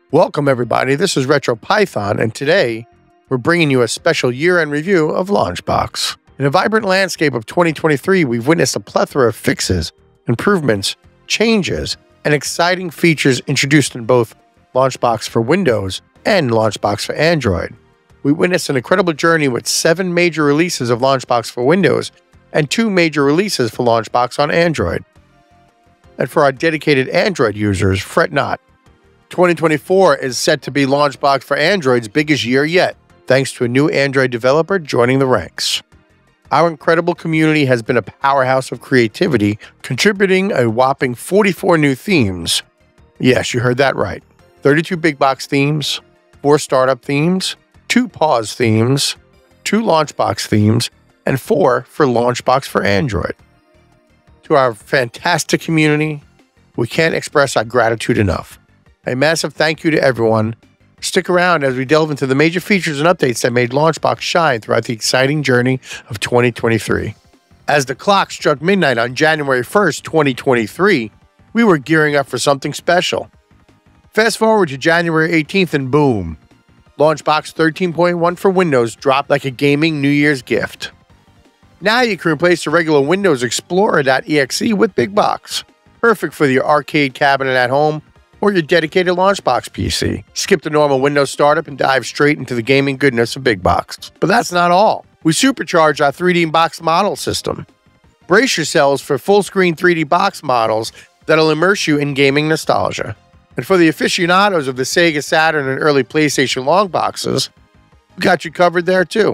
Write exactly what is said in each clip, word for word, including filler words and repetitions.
Welcome everybody, this is RetroPython, and today we're bringing you a special year-end review of LaunchBox. In a vibrant landscape of twenty twenty-three, we've witnessed a plethora of fixes, improvements, changes, and exciting features introduced in both LaunchBox for Windows and LaunchBox for Android. We witnessed an incredible journey with seven major releases of LaunchBox for Windows and two major releases for LaunchBox on Android. And for our dedicated Android users, fret not. twenty twenty-four is set to be LaunchBox for Android's biggest year yet, thanks to a new Android developer joining the ranks. Our incredible community has been a powerhouse of creativity, contributing a whopping forty-four new themes. Yes, you heard that right. thirty-two big box themes, four startup themes, two pause themes, two LaunchBox themes, and four for LaunchBox for Android. To our fantastic community, we can't express our gratitude enough. A massive thank you to everyone. Stick around as we delve into the major features and updates that made LaunchBox shine throughout the exciting journey of twenty twenty-three. As the clock struck midnight on January first, twenty twenty-three, we were gearing up for something special. Fast forward to January eighteenth and boom, LaunchBox thirteen point one for Windows dropped like a gaming New Year's gift. Now you can replace the regular Windows Explorer dot E X E with Big Box, perfect for your arcade cabinet at home or your dedicated LaunchBox P C. Skip the normal Windows startup and dive straight into the gaming goodness of Big Box. But that's not all. We supercharged our three D box model system. Brace yourselves for full-screen three D box models that'll immerse you in gaming nostalgia. And for the aficionados of the Sega Saturn and early PlayStation long boxes, we got you covered there too.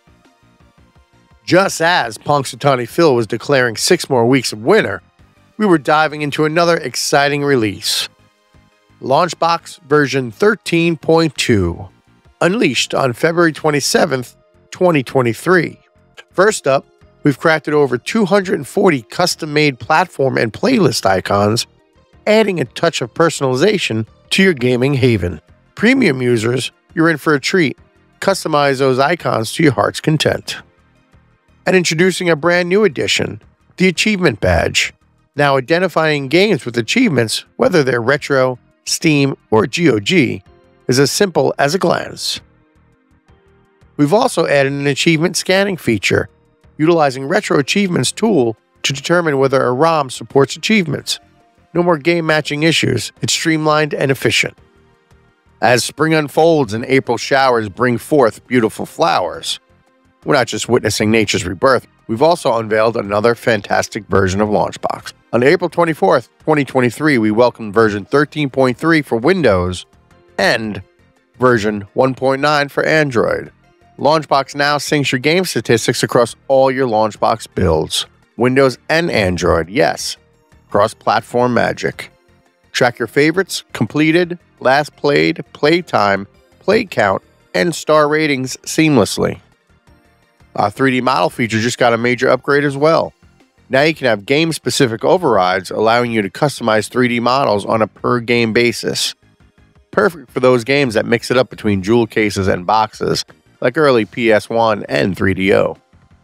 Just as Punxsutawney Phil was declaring six more weeks of winter, we were diving into another exciting release. LaunchBox version thirteen point two, unleashed on February twenty-seventh, twenty twenty-three. First up, we've crafted over two hundred forty custom-made platform and playlist icons, adding a touch of personalization to your gaming haven. Premium users, you're in for a treat. Customize those icons to your heart's content. And introducing a brand new addition, the Achievement Badge. Now identifying games with achievements, whether they're retro, Steam, or G O G, is as simple as a glance. We've also added an achievement scanning feature, utilizing Retro Achievements tool to determine whether a ROM supports achievements. No more game matching issues, it's streamlined and efficient. As spring unfolds and April showers bring forth beautiful flowers, we're not just witnessing nature's rebirth, we've also unveiled another fantastic version of LaunchBox. On April twenty-fourth, twenty twenty-three, we welcomed version thirteen point three for Windows and version one point nine for Android. LaunchBox now syncs your game statistics across all your LaunchBox builds, Windows and Android, yes, cross-platform magic. Track your favorites, completed, last played, playtime, play count, and star ratings seamlessly. Our three D model feature just got a major upgrade as well. Now you can have game-specific overrides, allowing you to customize three D models on a per-game basis. Perfect for those games that mix it up between jewel cases and boxes, like early P S one and three D O.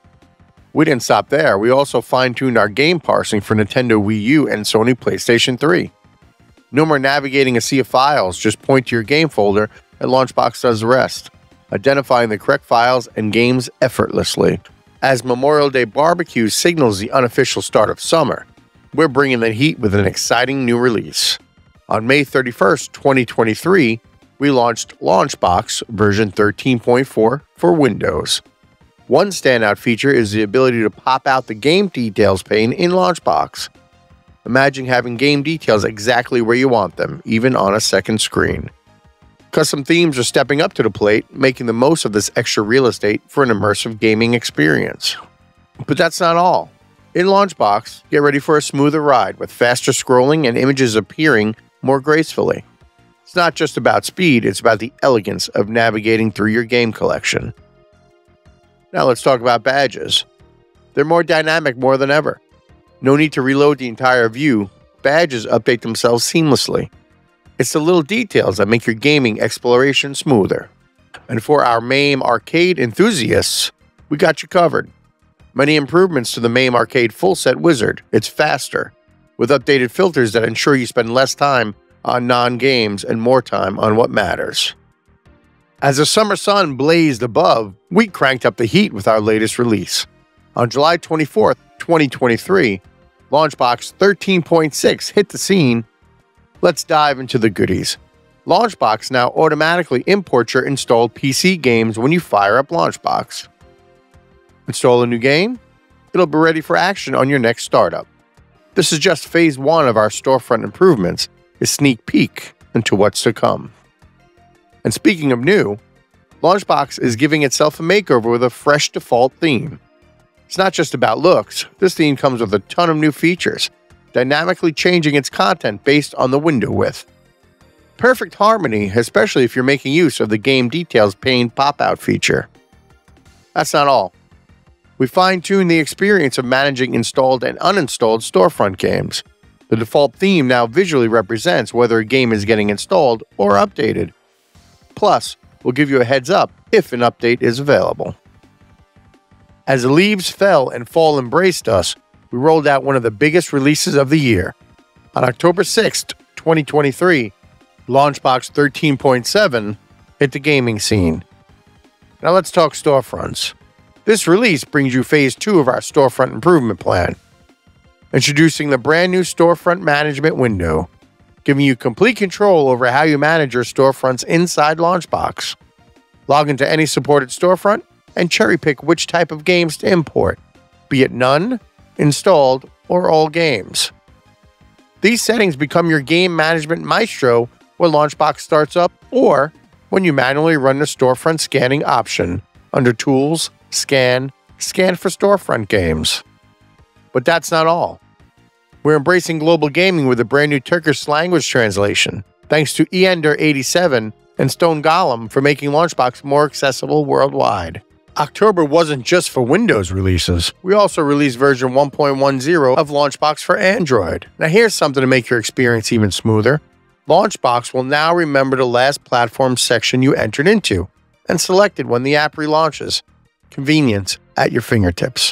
We didn't stop there, we also fine-tuned our game parsing for Nintendo Wii U and Sony PlayStation three. No more navigating a sea of files, just point to your game folder and LaunchBox does the rest, identifying the correct files and games effortlessly. As Memorial Day barbecue signals the unofficial start of summer, we're bringing the heat with an exciting new release. On May thirty-first, twenty twenty-three, we launched LaunchBox version thirteen point four for Windows. One standout feature is the ability to pop out the game details pane in LaunchBox. Imagine having game details exactly where you want them, even on a second screen. Custom themes are stepping up to the plate, making the most of this extra real estate for an immersive gaming experience. But that's not all. In LaunchBox, get ready for a smoother ride with faster scrolling and images appearing more gracefully. It's not just about speed, it's about the elegance of navigating through your game collection. Now let's talk about badges. They're more dynamic more than ever. No need to reload the entire view, badges update themselves seamlessly. It's the little details that make your gaming exploration smoother. And for our MAME arcade enthusiasts, we got you covered. Many improvements to the MAME arcade full set wizard. It's faster, with updated filters that ensure you spend less time on non-games and more time on what matters. As the summer sun blazed above, we cranked up the heat with our latest release. On July twenty-fourth, twenty twenty-three, LaunchBox thirteen point six hit the scene. Let's dive into the goodies. LaunchBox now automatically imports your installed P C games when you fire up LaunchBox. Install a new game? It'll be ready for action on your next startup. This is just phase one of our storefront improvements, a sneak peek into what's to come. And speaking of new, LaunchBox is giving itself a makeover with a fresh default theme. It's not just about looks. This theme comes with a ton of new features, dynamically changing its content based on the window width. Perfect harmony, especially if you're making use of the Game Details pane pop-out feature. That's not all. We fine-tuned the experience of managing installed and uninstalled storefront games. The default theme now visually represents whether a game is getting installed or updated. Plus, we'll give you a heads up if an update is available. As the leaves fell and fall embraced us, we rolled out one of the biggest releases of the year. On October sixth, twenty twenty-three, LaunchBox thirteen point seven hit the gaming scene. Now let's talk storefronts. This release brings you phase two of our storefront improvement plan. Introducing the brand new storefront management window, giving you complete control over how you manage your storefronts inside LaunchBox. Log into any supported storefront and cherry-pick which type of games to import, be it none, installed, or all games. These settings become your game management maestro when LaunchBox starts up or when you manually run the storefront scanning option under Tools, Scan, Scan for Storefront Games. But that's not all. We're embracing global gaming with a brand new Turkish language translation, thanks to Eender eighty-seven and Stone Golem for making LaunchBox more accessible worldwide. October wasn't just for Windows releases. We also released version one point ten of LaunchBox for Android. Now here's something to make your experience even smoother. LaunchBox will now remember the last platform section you entered into and selected when the app relaunches. Convenience at your fingertips.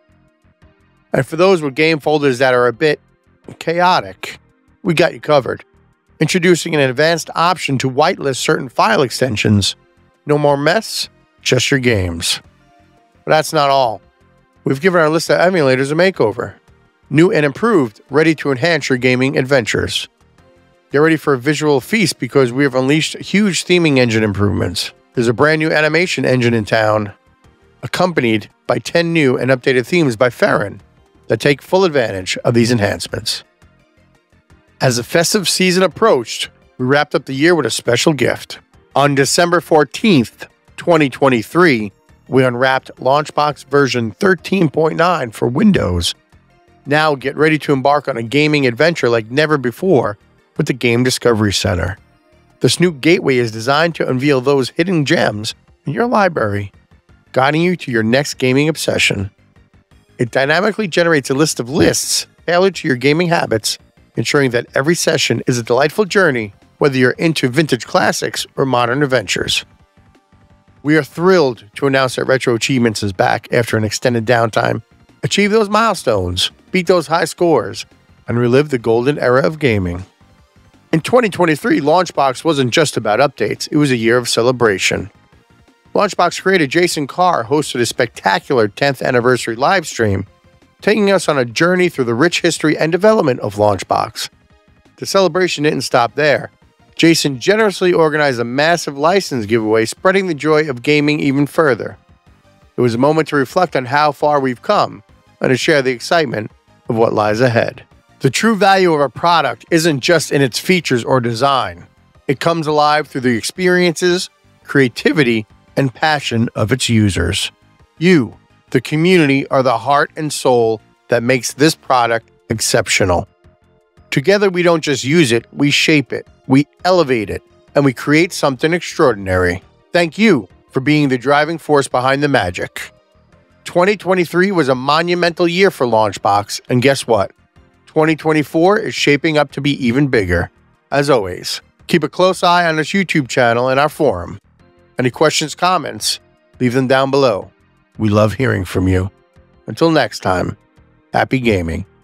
And for those with game folders that are a bit chaotic, we got you covered. Introducing an advanced option to whitelist certain file extensions. No more mess, just your games. But that's not all. We've given our list of emulators a makeover. New and improved, ready to enhance your gaming adventures. Get ready for a visual feast because we have unleashed huge theming engine improvements. There's a brand new animation engine in town, accompanied by ten new and updated themes by Ferrin that take full advantage of these enhancements. As the festive season approached, we wrapped up the year with a special gift. On December fourteenth, twenty twenty-three, we unwrapped LaunchBox version thirteen point nine for Windows. Now get ready to embark on a gaming adventure like never before with the Game Discovery Center. This new gateway is designed to unveil those hidden gems in your library, guiding you to your next gaming obsession. It dynamically generates a list of lists tailored to your gaming habits, ensuring that every session is a delightful journey, whether you're into vintage classics or modern adventures. We are thrilled to announce that Retro Achievements is back after an extended downtime. Achieve those milestones, beat those high scores, and relive the golden era of gaming. In twenty twenty-three, LaunchBox wasn't just about updates, it was a year of celebration. LaunchBox creator Jason Carr hosted a spectacular tenth anniversary livestream, taking us on a journey through the rich history and development of LaunchBox. The celebration didn't stop there. Jason generously organized a massive license giveaway, spreading the joy of gaming even further. It was a moment to reflect on how far we've come and to share the excitement of what lies ahead. The true value of a product isn't just in its features or design. It comes alive through the experiences, creativity, and passion of its users. You, the community, are the heart and soul that makes this product exceptional. Together, we don't just use it, we shape it, we elevate it, and we create something extraordinary. Thank you for being the driving force behind the magic. twenty twenty-three was a monumental year for LaunchBox, and guess what? twenty twenty-four is shaping up to be even bigger. As always, keep a close eye on this YouTube channel and our forum. Any questions, comments, leave them down below. We love hearing from you. Until next time, happy gaming.